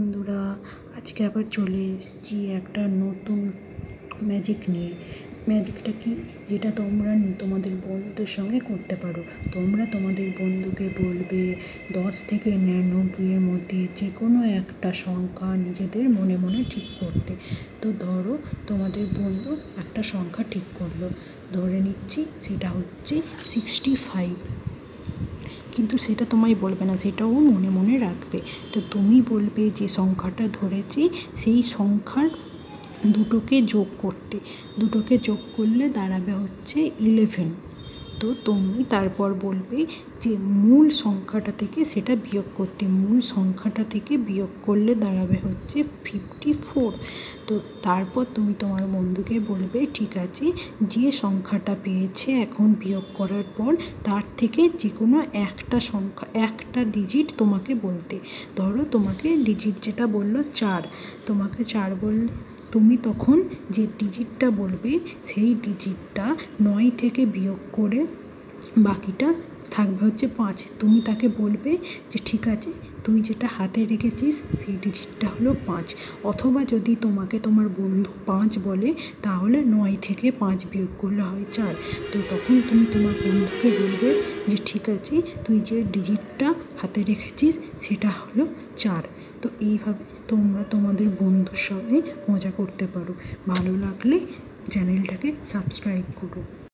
বন্ধুরা, আজকে আবার চলে এসেছি একটা নতুন ম্যাজিক নিয়ে। ম্যাজিকটা কি, যেটা তোমরা তোমাদের বন্ধুদের সঙ্গে করতে পারো। তোমরা তোমাদের বন্ধুকে বলবে 10 থেকে 99 এর মধ্যে যে কোনো একটা সংখ্যা নিজেদের মনে মনে ঠিক করতে। তো ধরো তোমাদের বন্ধু একটা সংখ্যা ঠিক করলো, ধরে নিচ্ছি সেটা হচ্ছে 65, কিন্তু সেটা তোমায় বলবে না, সেটাও মনে মনে রাখবে। তো তুমি বলবে যে সংখ্যাটা ধরেছি সেই সংখ্যার দুটোকে যোগ করতে, দুটোকে যোগ করলে দাঁড়াবে হচ্ছে 11। তো তুমি তারপর বলবে যে মূল সংখ্যাটা থেকে সেটা বিয়োগ করতে, মূল সংখ্যাটা থেকে বিয়োগ করলে দাঁড়াবে হচ্ছে 54। তো তারপর তুমি তোমার বন্ধুকে বলবে ঠিক আছে, যে সংখ্যাটা পেয়েছে এখন বিয়োগ করার পর তার থেকে যে কোনো একটা সংখ্যা, একটা ডিজিট তোমাকে বলতে। ধরো তোমাকে ডিজিট যেটা বললো 4, তোমাকে 4 বললে তুমি তখন যে ডিজিটটা বলবে সেই ডিজিটটা 9 থেকে বিয়োগ করে বাকিটা থাকবে হচ্ছে 5। তুমি তাকে বলবে যে ঠিক আছে, তুই যেটা হাতে রেখেছিস সেই ডিজিটটা হলো 5। অথবা যদি তোমাকে তোমার বন্ধু 5 বলে তাহলে 9 থেকে 5 বিয়োগ করলে হয় 4। তো তখন তুমি তোমার বন্ধুকে বলবে যে ঠিক আছে, তুই যে ডিজিটটা হাতে রেখেছিস সেটা হলো 4। তো এইভাবে তোমরা তোমাদের বন্ধুর সঙ্গে মজা করতে পারো। ভালো লাগলে চ্যানেলটাকে সাবস্ক্রাইব করো।